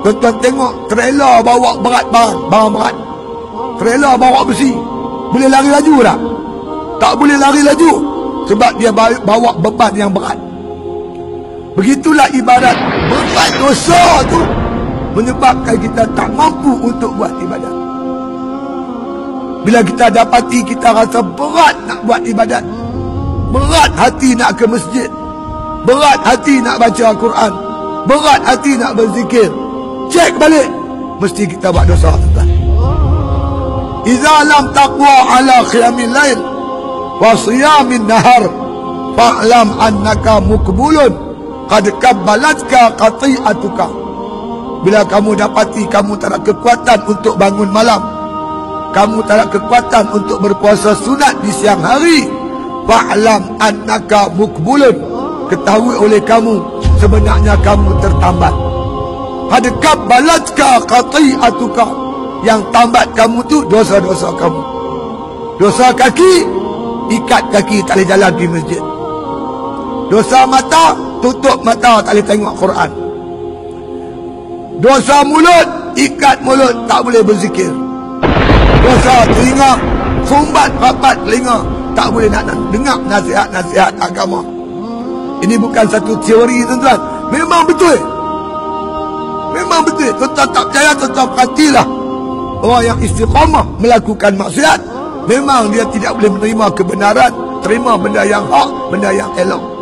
Tuan-tuan tengok trailer bawa barang berat, trailer bawa besi, boleh lari laju tak? Tak boleh lari laju, sebab dia bawa beban yang berat. Begitulah ibadat. Beban dosa tu menyebabkan kita tak mampu untuk buat ibadat. Bila kita dapati kita rasa berat nak buat ibadat, berat hati nak ke masjid, berat hati nak baca Al-Quran, berat hati nak berzikir, cek balik, mesti kita buat dosa, tuan. Iza lam taqwa ala qiyamil lail wa siyamin nahar fa'lam annaka mukbulun qad kabbalatka qati'atuka. Bila kamu dapati kamu tak ada kekuatan untuk bangun malam, kamu tak ada kekuatan untuk berpuasa sunat di siang hari, fa'lam annaka mukbulun, ketahui oleh kamu sebenarnya kamu tertambat. Qad kabbalatka qati'atuka, yang tambat kamu tu dosa-dosa kamu. Dosa kaki, ikat kaki tak boleh jalan di masjid. Dosa mata, tutup mata tak boleh tengok Quran. Dosa mulut, ikat mulut tak boleh berzikir. Dosa telinga, sumbat rapat telinga, tak boleh nak dengar nasihat-nasihat agama. Ini bukan satu teori, tuan-tuan. Memang betul. Memang betul. Tuan-tuan tak percaya, tuan-tuan perhatilah. Orang yang istiqamah melakukan maksiat, memang dia tidak boleh menerima kebenaran, terima benda yang hak, benda yang elok.